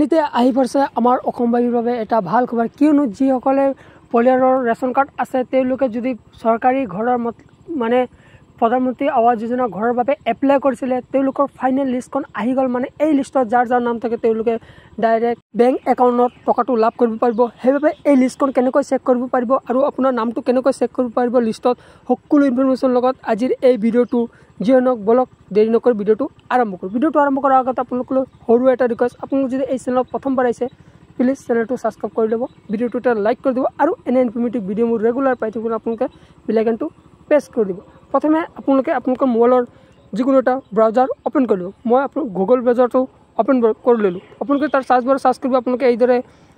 নিতে আহি পৰিছে আমাৰ অসমবাসীৰ বাবে এটা ভাল খবৰ কিয়নো যিসকলে পৰিয়ালৰ ৰেচন কাৰ্ড আছে তেওঁলোকে যদি চৰকাৰী ঘৰৰ মানে প্ৰধানমন্ত্ৰী আৱাস যোজনা ঘৰৰ বাবে এপ্লাই কৰিছিলে তেওঁলোকৰ ফাইনেল লিষ্টখন আহি গ'ল মানে এই লিষ্টত যাৰ নাম থাকে তেওঁলোকে ডাইৰেক্ট বেংক একাউণ্টত টকাটো লাভ কৰিব পাৰিব সেইবাবে এই লিষ্টখন কেনেকৈ চেক কৰিব পাৰিব আৰু আপোনাৰ নামটো কেনেকৈ চেক কৰিব পাৰিব লিষ্টত সকলো ইনফৰমেশ্যন লগত আজিৰ এই ভিডিঅ'টো যিহনক বলক দেৰি নকৰি ভিডিঅ'টো আৰম্ভ কৰোঁ ভিডিঅ'টো আৰম্ভ কৰাৰ আগত আপোনালোকলৈ সৰু এটা ৰিকুৱেষ্ট আপোনালোক যদি এই চেনেলত প্ৰথমবাৰ আহিছে প্লিজ চেনেলটো ছাবস্ক্ৰাইব কৰি ল'ব ভিডিঅ'টো এটা লাইক কৰি দিব আৰু এনে ইনফৰমেটিভ ভিডিঅ' মোৰ ৰেগুলাৰ পাই থাকিবলৈ আপোনালোকে বেল আইকনটো প্ৰেছ কৰি দিব প্ৰথমে আপোনালোকে আপোনালোকৰ মোবাইলৰ যিকোনো এটা ব্ৰাউজাৰ অপেন কৰি ল'ব মই আপোনাৰ গুগল ব্ৰাউজাৰটো অপেন কৰি ল'লোঁ আপোনালোকে তাৰ চাৰ্চ বাৰ চাৰ্চ কৰিব আপোনালোকে এইদৰে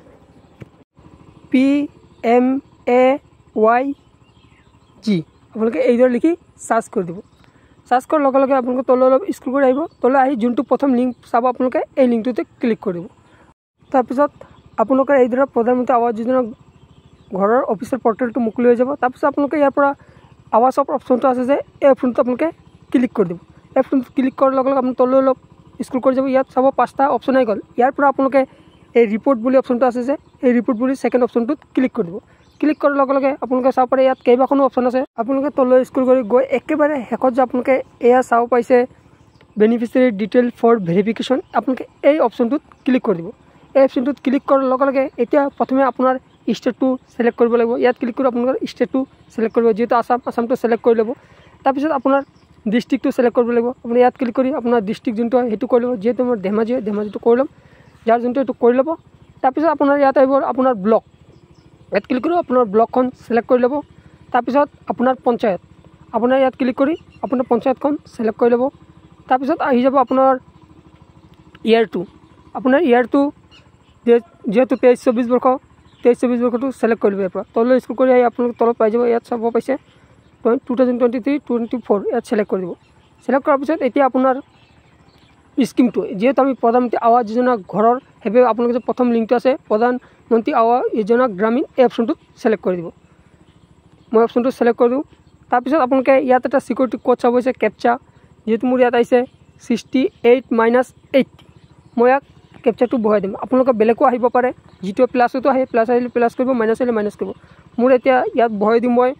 PMAYG আপোনালোকে এইদৰে লিখি চাৰ্চ কৰি দিব চাৰ্চ কৰাৰ লগে লগে আপোনালোকে তললৈ অলপ স্ক্ৰল কৰি আহিব তললৈ আহি যোনটো প্ৰথম লিংক চাব আপোনালোকে এই লিংকটোতে ক্লিক কৰি দিব তাৰপিছত আপোনালোকে এইদৰে প্ৰধানমন্ত্ৰী আৱাস যোজনা ঘৰৰ অফিচৰ পৰ্টেলটো মুকলি হৈ যাব তাৰপিছত আপোনালোকে ইয়াৰ পৰা আৱাসৰ অপশ্যনটো আছে যে এই অপশ্যনটো আপোনালোকে ক্লিক কৰি দিব এই অপশ্যনটো ক্লিক কৰাৰ লগে লগে আপুনি তললৈ অলপ স্ক্ৰল কৰি যাব ইয়াত চাব 5টা অপশ্যন আহি গ'ল ইয়াৰ পৰা আপোনালোকে এই ৰিপৰ্ট বুলি অপশ্যনটো আছে যে এই ৰিপৰ্ট বুলি ছেকেণ্ড অপশ্যনটোত ক্লিক কৰি দিব ক্লিক কৰাৰ লগে লগে আপোনালোকে চাব পাৰে ইয়াত কেইবাখনো অপশ্যন আছে আপোনালোকে তললৈ স্ক্ৰল কৰি গৈ একেবাৰে শেষত যে আপোনালোকে এয়া চাব পাইছে বেনিফিচিয়াৰী ডিটেইল ফৰ ভেৰিফিকেশ্যন আপোনালোকে এই অপশ্যনটোত ক্লিক কৰি দিব এই অপশ্যনটোত ক্লিক কৰাৰ লগে লগে এতিয়া প্ৰথমে আপোনাৰ ষ্টেটটো চিলেক্ট কৰিব লাগিব ইয়াত ক্লিক কৰি আপোনালোকৰ ষ্টেটটো চিলেক্ট কৰিব যিহেতু আসামটো চিলেক্ট কৰি ল'ব তাৰপিছত আপোনাৰ ডিষ্ট্ৰিক্টটো চিলেক্ট কৰিব লাগিব আপুনি ইয়াত ক্লিক কৰি আপোনাৰ ডিষ্ট্ৰিক্ট যোনটো হয় সেইটো কৰি ল'ব যিহেতু মোৰ ধেমাজিটো কৰি ল'ম যাৰ যোনটো এইটো কৰি ল'ব তাৰপিছত আপোনাৰ ইয়াত আহিব আপোনাৰ ব্লক ইয়াত ক্লিক কৰি আপোনাৰ ব্লকখন চিলেক্ট কৰি ল'ব তাৰপিছত আপোনাৰ পঞ্চায়ত আপোনাৰ ইয়াত ক্লিক কৰি আপোনাৰ পঞ্চায়তখন চিলেক্ট কৰি ল'ব তাৰপিছত আহি যাব আপোনাৰ ইয়াৰটো আপোনাৰ ইয়াৰটো যিহেতু 23-24 বৰ্ষ 23-24 বৰ্ষটো চিলেক্ট কৰি ল'ব ইয়াৰ পৰা তললৈ স্ক্ৰল কৰি আহি আপোনালোকে তলত পাই যাব ইয়াত চাব পাইছে 2023-24 ইয়াত চিলেক্ট কৰি দিব চিলেক্ট কৰাৰ পিছত এতিয়া আপোনাৰ স্কিমটো যিহেতু আমি প্ৰধানমন্ত্ৰী আৱাস যোজনা ঘৰৰ সেইবাবে আপোনালোকে যে প্ৰথম লিংকটো আছে প্ৰধানমন্ত্ৰী আৱাস যোজনা গ্ৰামীণ এই অপশ্যনটোত চিলেক্ট কৰি দিব মই অপশ্যনটো চিলেক্ট কৰি দিওঁ তাৰপিছত আপোনালোকে ইয়াত এটা চিকিউৰিটি কোড চাব হৈছে কেপচা যিহেতু মোৰ ইয়াত আহিছে 68-80 মই ইয়াক কেপচাৰটো বহাই দিম আপোনালোকে বেলেগো আহিব পাৰে যিটো প্লাছতো আহে প্লাছ আহিলে প্লাছ কৰিব মাইনাছ আহিলে মাইনাছ কৰিব মোৰ এতিয়া ইয়াত বহাই দিম মই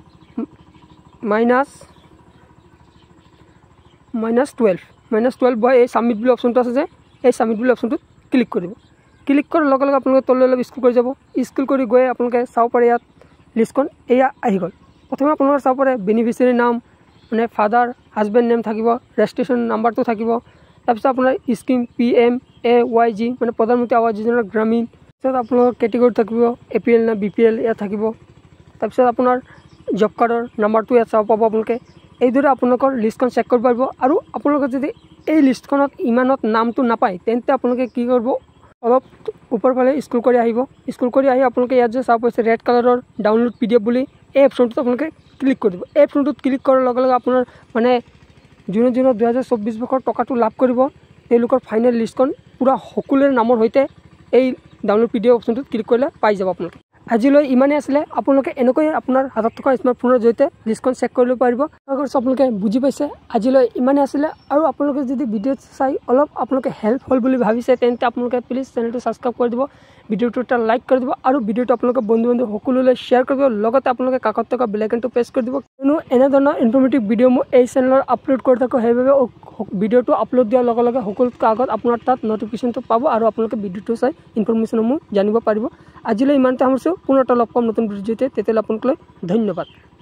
-12 বহাই এই ছাবমিট বুলি অপশ্যনটো আছে যে এই ছাবমিট বুলি অপশ্যনটোত ক্লিক কৰিব ক্লিক কৰাৰ লগে লগে আপোনালোকে তললৈ অলপ স্ক্ৰল কৰি যাব স্ক্ৰল কৰি গৈ আপোনালোকে চাব পাৰে ইয়াত লিষ্টখন এয়া আহি গ'ল প্ৰথমে আপোনালোকে চাব পাৰে বেনিফিচিয়াৰী নাম মানে ফাদাৰ হাজবেণ্ড নেম থাকিব ৰেজিষ্ট্ৰেশ্যন নাম্বাৰটো থাকিব তাৰপিছত আপোনাৰ স্কিম PMAYG মানে প্ৰধানমন্ত্ৰী আৱাস যোজনা গ্ৰামীণ তাৰপিছত আপোনালোকৰ কেটেগৰী থাকিব APL নে BPL ইয়াত থাকিব তাৰপিছত আপোনাৰ জব কাৰ্ডৰ নাম্বাৰটো ইয়াত চাব পাব আপোনালোকে এইদৰে আপোনালোকৰ লিষ্টখন চেক কৰিব পাৰিব আৰু আপোনালোকে যদি এই লিষ্টখনত ইমানত নামটো নাপায় তেন্তে আপোনালোকে কি কৰিব অলপ ওপৰফালে স্ক্ৰল কৰি আহিব স্ক্ৰল কৰি আহি আপোনালোকে ইয়াত যে চাব পাইছে ৰেড কালাৰৰ ডাউনলোড PDF বুলি এই অপশ্যনটোত আপোনালোকে ক্লিক কৰি দিব এই অপশ্যনটোত ক্লিক কৰাৰ লগে লগে আপোনাৰ মানে যোনে 2024 বৰ্ষৰ টকাটো লাভ কৰিব তেওঁলোকৰ ফাইনেল লিষ্টখন পূৰা সকলোৰে নামৰ সৈতে এই ডাউনলোড PDF অপশ্যনটোত ক্লিক কৰিলে পাই যাব আপোনালোকে আজিলৈ ইমানেই আছিলে আপোনালোকে এনেকৈ আপোনাৰ হাতত থকা স্মাৰ্টফোনৰ জৰিয়তে লিষ্টখন চেক কৰিব পাৰিব আপোনালোকে বুজি পাইছে আজিলৈ ইমানেই আছিলে আৰু আপোনালোকে যদি ভিডিঅ' চাই অলপ আপোনালোকে হেল্প হ'ল বুলি ভাবিছে তেন্তে আপোনালোকে প্লিজ চেনেলটো ছাবস্ক্ৰাইব কৰি দিব ভিডিঅ'টো এটা লাইক কৰি দিব আৰু ভিডিঅ'টো আপোনালোকে বন্ধু সকলোলৈ শ্বেয়াৰ কৰিব লগতে আপোনালোকে কাষত থকা বেল আইকনটো প্ৰেছ কৰি দিব কিয়নো এনেধৰণৰ ইনফৰ্মেটিভ ভিডিঅ' মই এই চেনেলত আপলোড কৰি থাকোঁ সেইবাবে ভিডিঅ'টো আপলোড দিয়াৰ লগে লগে সকলোতকৈ আগত আপোনাৰ তাত নটিফিকেশ্যনটো পাব আৰু আপোনালোকে ভিডিঅ'টো চাই ইনফৰ্মেশ্যনসমূহ জানিব পাৰিব আজিলৈ ইমানতে সামৰিছোঁ পুনৰ এটা লগ পাম নতুন ভিডিঅ'তে তেতিয়ালৈ আপোনালোকলৈ ধন্যবাদ।